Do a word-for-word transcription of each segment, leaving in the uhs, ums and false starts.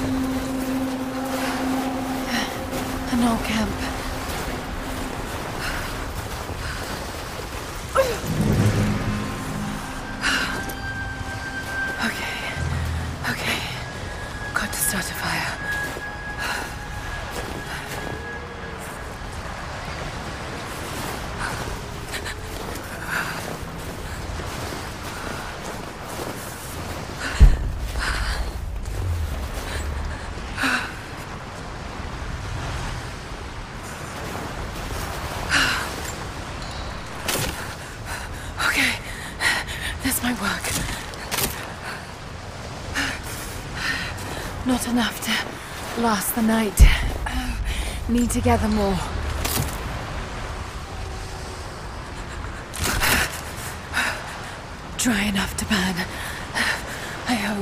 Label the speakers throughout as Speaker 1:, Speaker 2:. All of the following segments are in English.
Speaker 1: An old camp. Okay, okay. Got to start a fire. Not enough to last the night. Oh, need to gather more. Dry enough to burn. I hope.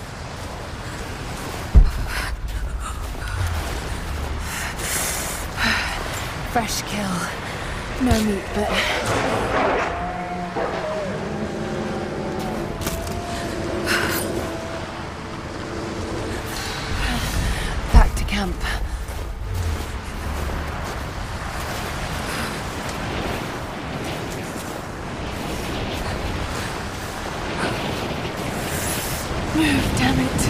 Speaker 1: Fresh kill. No meat, but... camp. Move, damn it.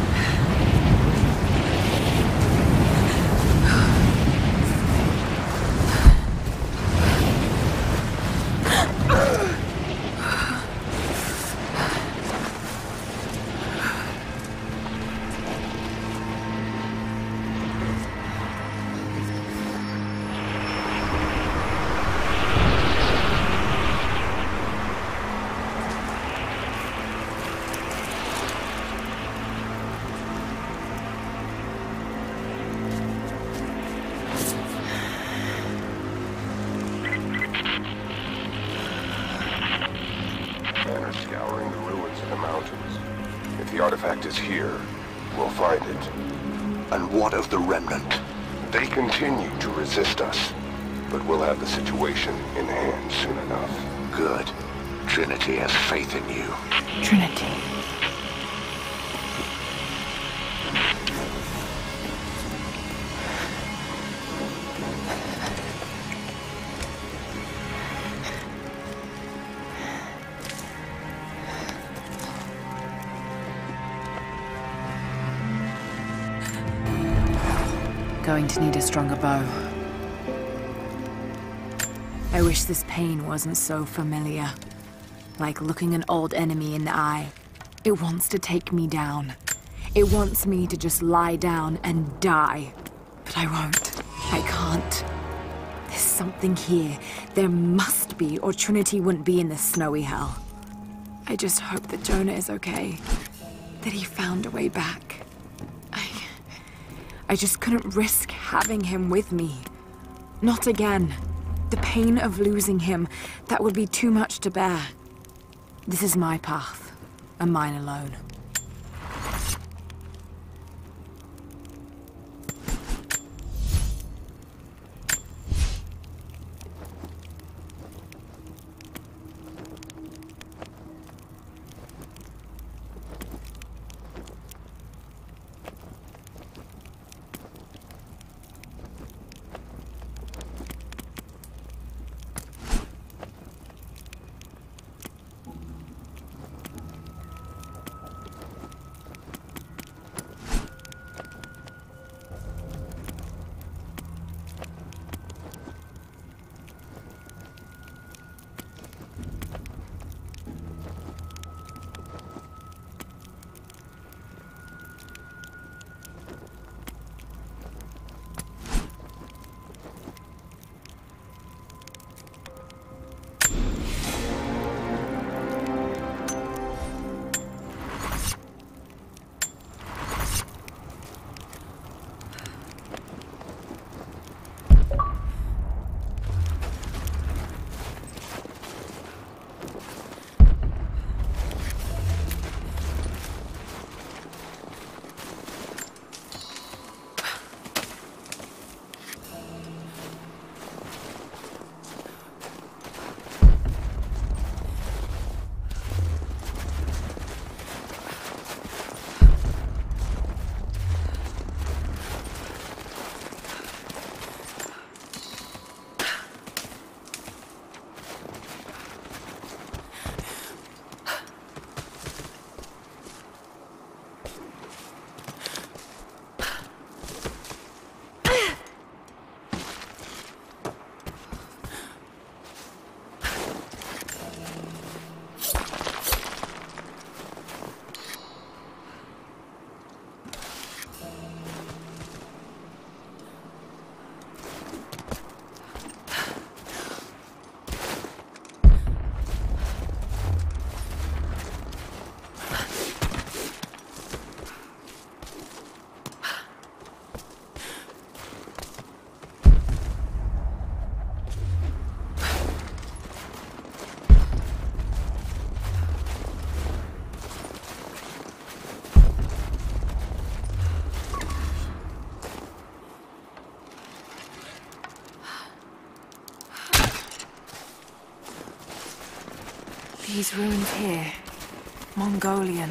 Speaker 2: Scouring the ruins in the mountains. If the artifact is here, we'll find it.
Speaker 3: And what of the remnant?
Speaker 2: They continue to resist us, but we'll have the situation in hand soon enough.
Speaker 3: Good. Trinity has faith in you.
Speaker 1: Trinity. Going to need a stronger bow. I wish this pain wasn't so familiar. Like looking an old enemy in the eye. It wants to take me down. It wants me to just lie down and die. But I won't. I can't. There's something here. There must be, or Trinity wouldn't be in this snowy hell. I just hope that Jonah is okay. That he found a way back. I just couldn't risk having him with me. Not again. The pain of losing him, that would be too much to bear. This is my path, and mine alone. These ruins here. Mongolian.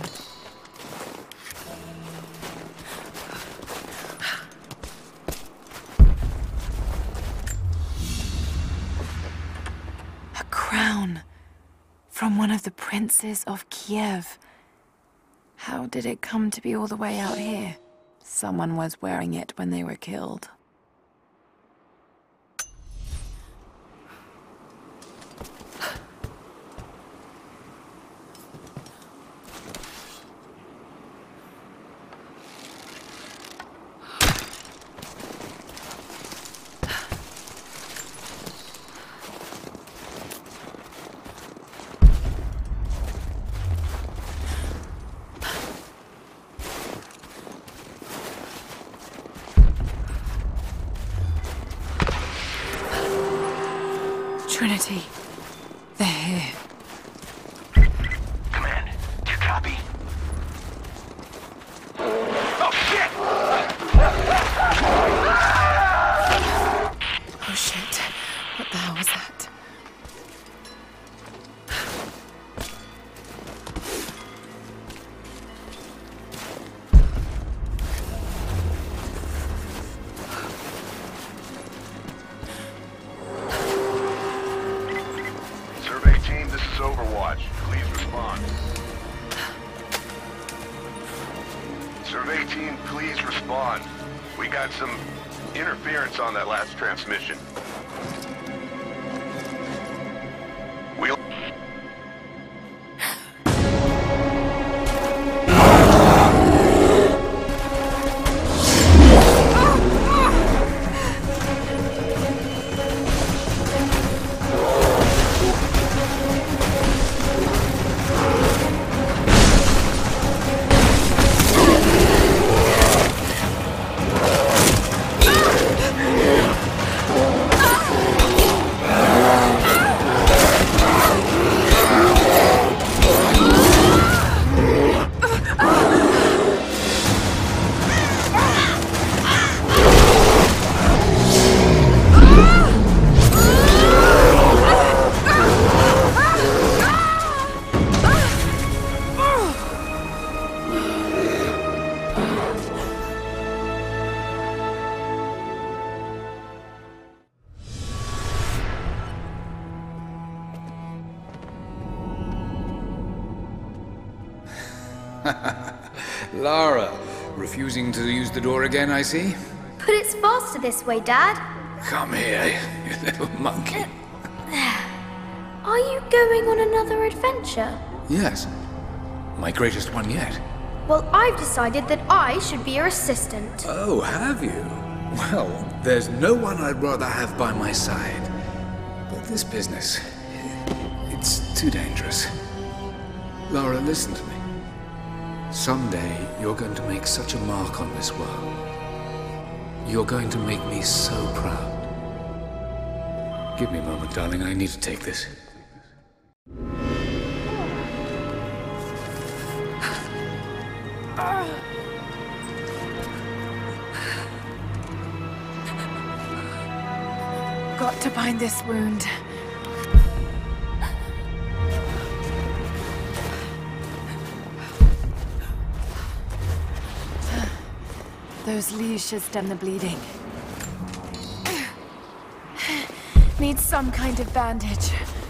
Speaker 1: A crown. From one of the princes of Kiev. How did it come to be all the way out here? Someone was wearing it when they were killed. Trinity. They're here.
Speaker 3: Command, do you copy? Oh, shit!
Speaker 1: Oh shit. What the hell was that?
Speaker 2: Overwatch, please respond. Survey team, please respond. We got some interference on that last transmission. We'll...
Speaker 4: Lara, refusing to use the door again, I see?
Speaker 5: But it's faster this way, Dad.
Speaker 4: Come here, you little monkey.
Speaker 5: Are you going on another adventure?
Speaker 4: Yes. My greatest one yet.
Speaker 5: Well, I've decided that I should be your assistant.
Speaker 4: Oh, have you? Well, there's no one I'd rather have by my side. But this business, it's too dangerous. Lara, listen to me. Someday, you're going to make such a mark on this world. You're going to make me so proud. Give me a moment, darling. I need to take this.
Speaker 1: Got to bind this wound. Those leaves should stem the bleeding. Need some kind of bandage.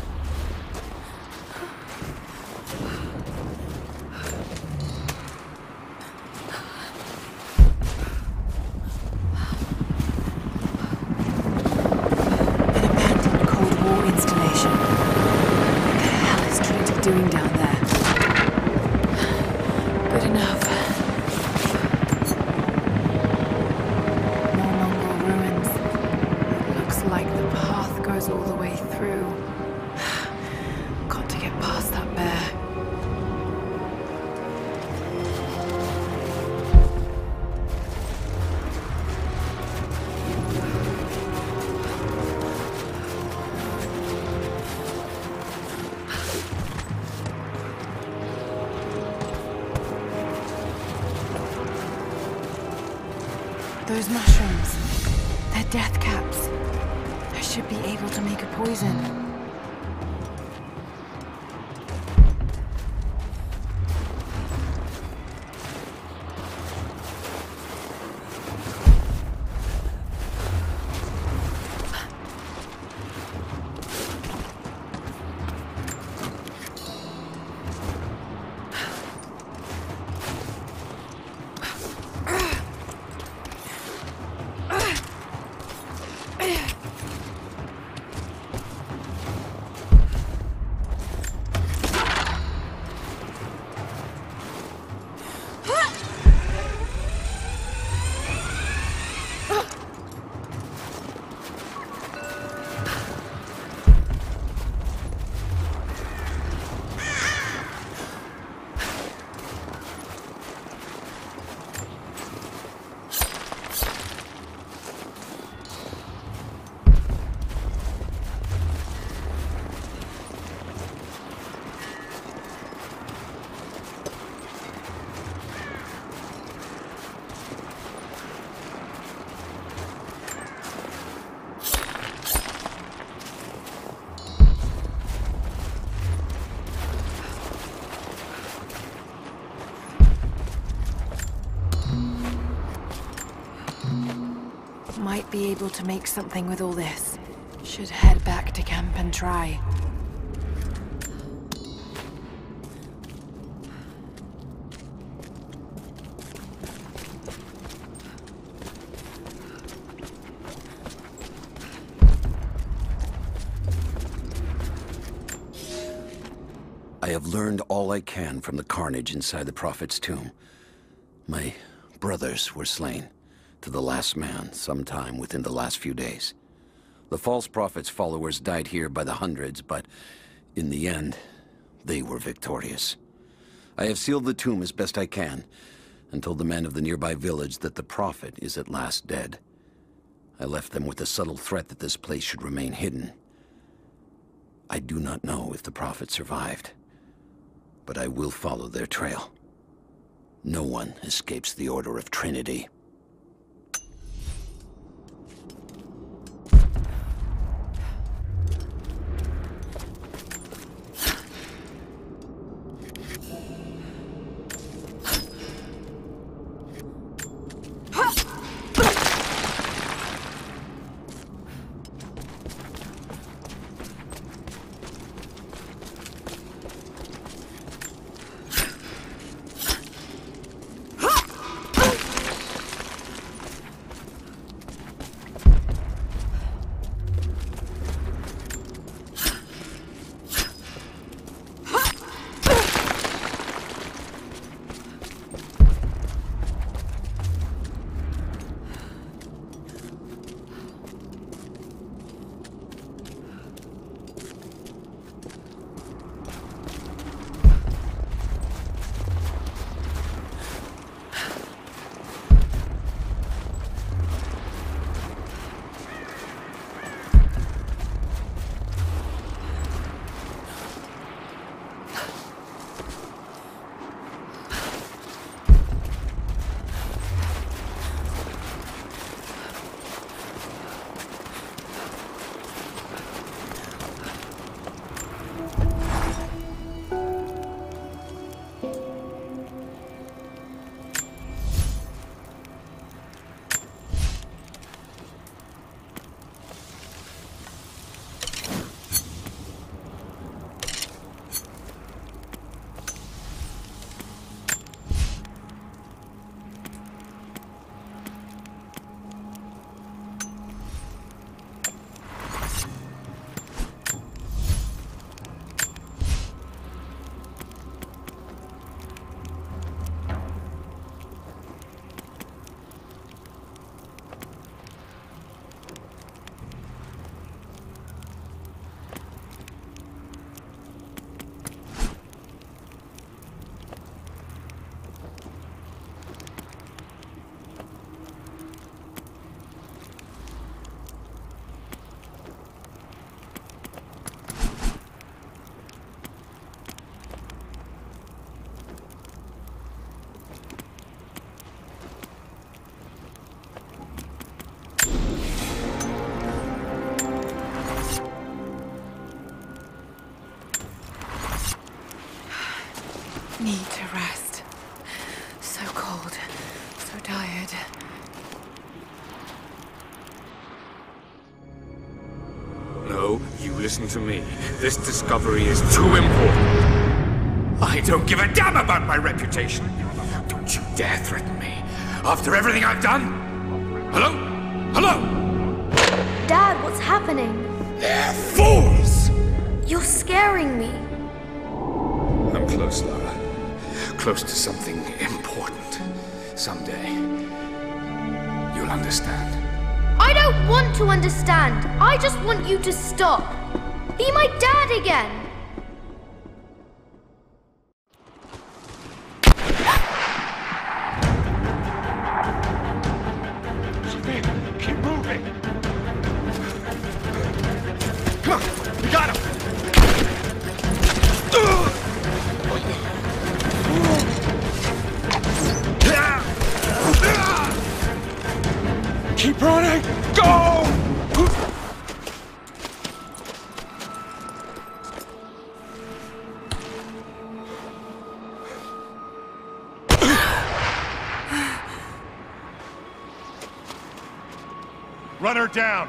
Speaker 1: An abandoned Cold War installation. What the hell is Trinity doing down there? Good enough. All the way through. Got to get past that bear. Those mushrooms, they're death caps. Should be able to make a poison. might be able to make something with all this. Should head back to camp and try.
Speaker 6: I have learned all I can from the carnage inside the Prophet's tomb. My brothers were slain, to the last man, sometime within the last few days. The false Prophet's followers died here by the hundreds, but in the end, they were victorious. I have sealed the tomb as best I can, and told the men of the nearby village that the Prophet is at last dead. I left them with the subtle threat that this place should remain hidden. I do not know if the Prophet survived, but I will follow their trail. No one escapes the Order of Trinity.
Speaker 1: Need to rest. So cold, so tired.
Speaker 4: No, you listen to me. This discovery is too important. I don't give a damn about my reputation. Don't you dare threaten me. After everything I've done? Hello? Hello?
Speaker 5: Dad, what's happening?
Speaker 4: They're fools!
Speaker 5: You're scaring me.
Speaker 4: I'm close, Lara. Close to something important. Someday, you'll understand.
Speaker 5: I don't want to understand. I just want you to stop. Be my dad again.
Speaker 3: Keep moving! Come on! We got him! Keep running! Go! Run her down!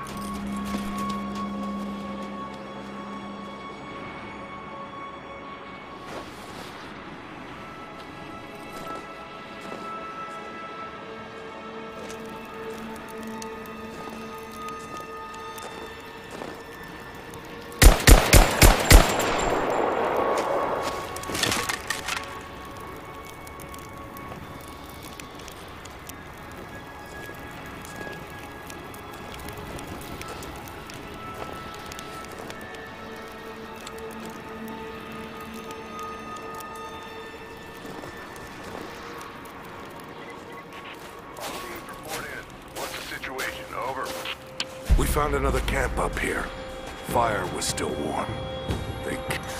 Speaker 2: We found another camp up here. Fire was still warm. They...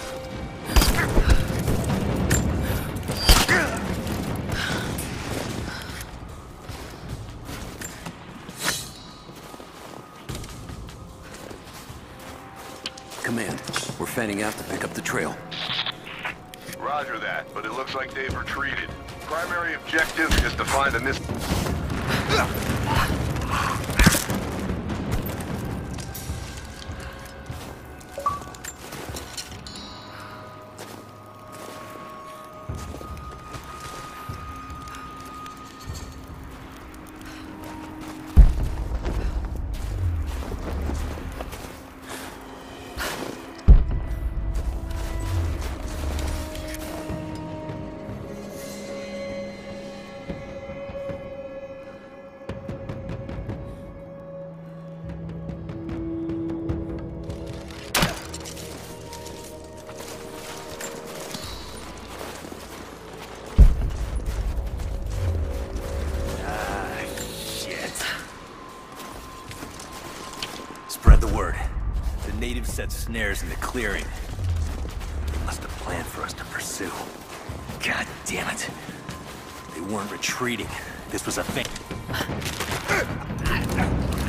Speaker 6: Command, we're fanning out to pick up the trail.
Speaker 2: Roger that, but it looks like they've retreated. Primary objective is to find the miss...
Speaker 7: Spread the word. The natives set snares in the clearing. They must have planned for us to pursue. God damn it. They weren't retreating. This was a thing.